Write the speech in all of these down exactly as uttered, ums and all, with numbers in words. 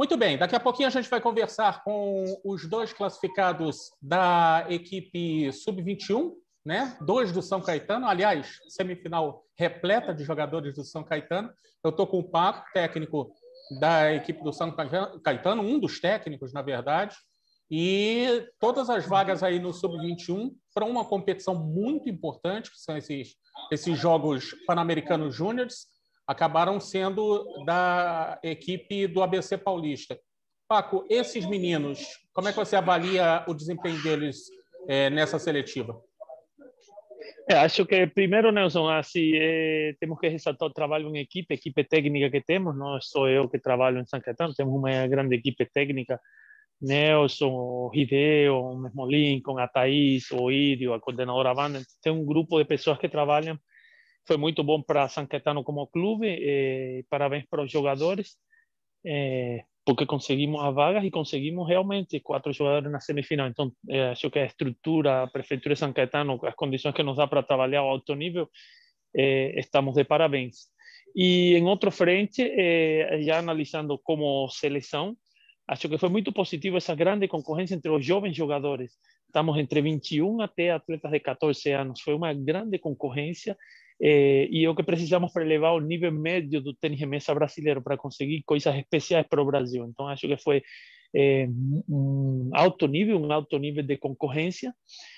Muito bem, daqui a pouquinho a gente vai conversar com os dois classificados da equipe sub vinte e um, né? Dois do São Caetano, aliás, semifinal repleta de jogadores do São Caetano. Eu estou com o Paco, técnico da equipe do São Caetano, um dos técnicos, na verdade, e todas as vagas aí no sub vinte e um para uma competição muito importante, que são esses, esses Jogos Pan-Americanos Júniores, acabaram sendo da equipe do A B C Paulista. Paco, esses meninos, como é que você avalia o desempenho deles é, nessa seletiva? É, acho que primeiro, Nelson, assim, é, temos que ressaltar o trabalho em equipe, equipe técnica que temos. Não sou eu que trabalho em São Caetano, temos uma grande equipe técnica. Nelson, o Hideo, o mesmo Lincoln, a Thaís, o Írio, a coordenadora Wanda. Tem um grupo de pessoas que trabalham. Foi muito bom para São Caetano como clube. Eh, parabéns para os jogadores, eh, porque conseguimos as vagas e conseguimos realmente quatro jogadores na semifinal. Então, eh, acho que a estrutura, a Prefeitura de São Caetano, as condições que nos dá para trabalhar ao alto nível, eh, estamos de parabéns. E em outro frente, eh, já analisando como seleção, acho que foi muito positivo essa grande concorrência entre os jovens jogadores. Estamos entre vinte e um até atletas de catorze anos. Foi uma grande concorrência. Eh, e é o que precisamos para elevar o nível médio do tênis de mesa brasileiro, para conseguir coisas especiais para o Brasil. Então, acho que foi eh, um alto nível, um alto nível de concorrência.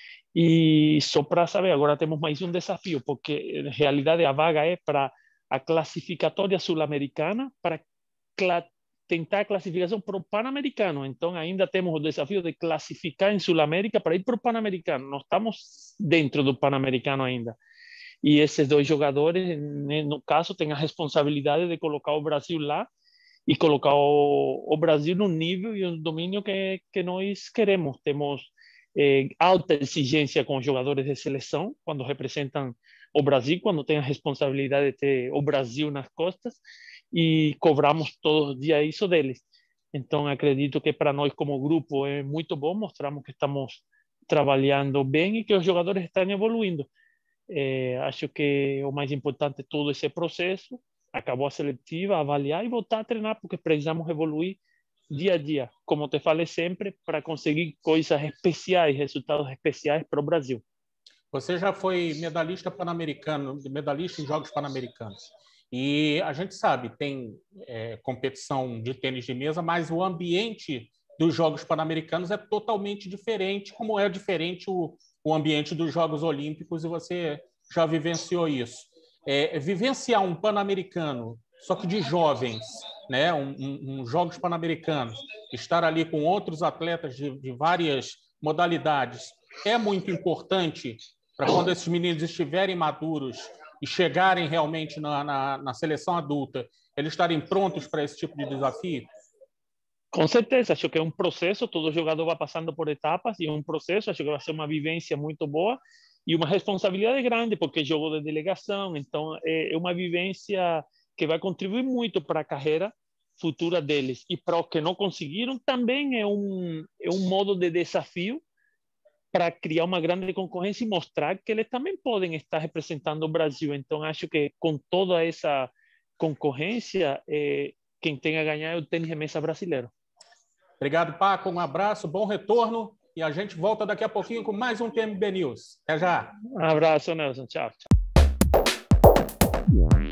E só para saber, agora temos mais um desafio, porque na realidade a vaga é para a classificatória sul-americana, para cla tentar a classificação para o Pan-Americano. Então, ainda temos o desafio de classificar em Sul-América para ir para o Pan-Americano. Não estamos dentro do Pan-Americano ainda. E esses dois jogadores, no caso, têm a responsabilidade de colocar o Brasil lá e colocar o, o Brasil no nível e no domínio que, que nós queremos. Temos eh, alta exigência com os jogadores de seleção, quando representam o Brasil, quando têm a responsabilidade de ter o Brasil nas costas, e cobramos todos os dias isso deles. Então, acredito que para nós, como grupo, é muito bom. Mostramos que estamos trabalhando bem e que os jogadores estão evoluindo. É, acho que o mais importante é todo esse processo. Acabou a seletiva, avaliar e voltar a treinar, porque precisamos evoluir dia a dia, como te falei sempre, para conseguir coisas especiais, resultados especiais para o Brasil. Você já foi medalhista pan-americano, medalhista em Jogos Pan-Americanos. E a gente sabe, tem é, competição de tênis de mesa, mas o ambiente dos Jogos Pan-Americanos é totalmente diferente, como é diferente o, o ambiente dos Jogos Olímpicos, e você já vivenciou isso. É, vivenciar um Pan-Americano, só que de jovens, né? um, um, um Jogos Pan-Americanos, estar ali com outros atletas de, de várias modalidades, é muito importante para quando esses meninos estiverem maduros e chegarem realmente na, na, na seleção adulta, eles estarem prontos para esse tipo de desafio? Com certeza, acho que é um processo, todo jogador vai passando por etapas e é um processo. Acho que vai ser uma vivência muito boa e uma responsabilidade grande, porque jogo de delegação, então é uma vivência que vai contribuir muito para a carreira futura deles. E para os que não conseguiram, também é um, é um modo de desafio para criar uma grande concorrência e mostrar que eles também podem estar representando o Brasil. Então, acho que com toda essa concorrência, eh, quem tem a ganhar é o tênis de mesa brasileiro. Obrigado, Paco. Um abraço, bom retorno. E a gente volta daqui a pouquinho com mais um T M B News. Até já. Um abraço, Nelson. Tchau, tchau.